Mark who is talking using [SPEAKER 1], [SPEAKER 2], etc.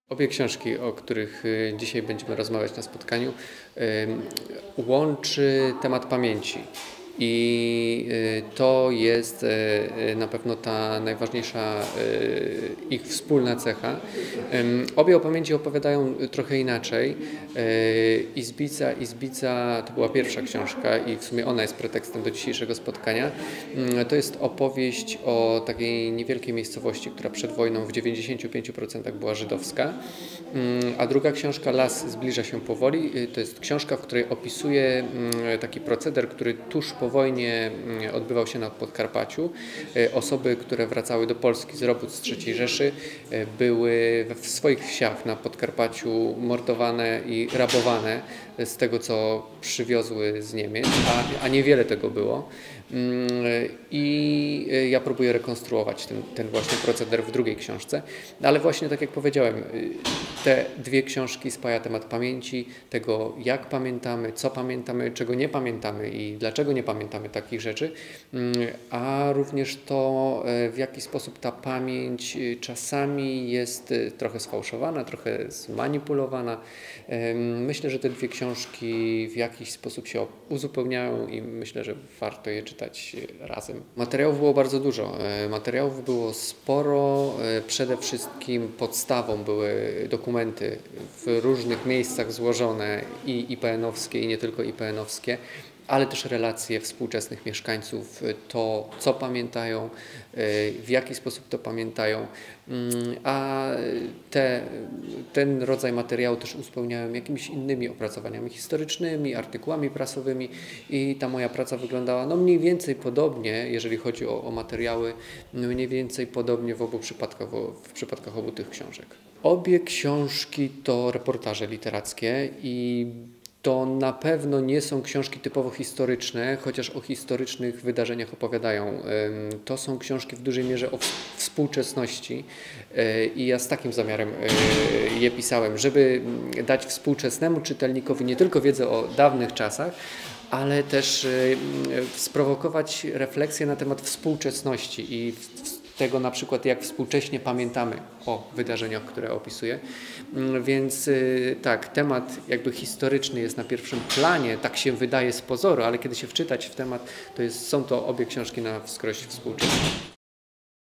[SPEAKER 1] Obie książki, o których dzisiaj będziemy rozmawiać na spotkaniu, łączy temat pamięci. I to jest na pewno ta najważniejsza ich wspólna cecha. Obie o pamięci opowiadają trochę inaczej. Izbica to była pierwsza książka i w sumie ona jest pretekstem do dzisiejszego spotkania. To jest opowieść o takiej niewielkiej miejscowości, która przed wojną w 95% była żydowska. A druga książka, Las zbliża się powoli, to jest książka, w której opisuje taki proceder, który tuż po wojnie odbywał się na Podkarpaciu. Osoby, które wracały do Polski z robót z III Rzeszy, były w swoich wsiach na Podkarpaciu mordowane i rabowane z tego, co przywiozły z Niemiec, a niewiele tego było. I ja próbuję rekonstruować ten właśnie proceder w drugiej książce, ale właśnie tak jak powiedziałem, te dwie książki spaja temat pamięci, tego jak pamiętamy, co pamiętamy, czego nie pamiętamy i dlaczego nie pamiętamy takich rzeczy, a również to, w jaki sposób ta pamięć czasami jest trochę sfałszowana, trochę zmanipulowana. Myślę, że te dwie książki w jakiś sposób się uzupełniają i myślę, że warto je czytać razem. Materiałów było bardzo dużo. Materiałów było sporo. Przede wszystkim podstawą były dokumenty w różnych miejscach złożone i IPN-owskie, i nie tylko IPN-owskie, ale też relacje współczesnych mieszkańców, to co pamiętają, w jaki sposób to pamiętają, a ten rodzaj materiału też uzupełniałem jakimiś innymi opracowaniami historycznymi, artykułami prasowymi i ta moja praca wyglądała no mniej więcej podobnie, jeżeli chodzi o materiały, mniej więcej podobnie w przypadkach obu tych książek. Obie książki to reportaże literackie i to na pewno nie są książki typowo historyczne, chociaż o historycznych wydarzeniach opowiadają. To są książki w dużej mierze o współczesności i ja z takim zamiarem je pisałem, żeby dać współczesnemu czytelnikowi nie tylko wiedzę o dawnych czasach, ale też sprowokować refleksję na temat współczesności i tego na przykład, jak współcześnie pamiętamy o wydarzeniach, które opisuję. Więc tak, temat jakby historyczny jest na pierwszym planie, tak się wydaje z pozoru, ale kiedy się wczytać w temat, są to obie książki na wskroś współczesne.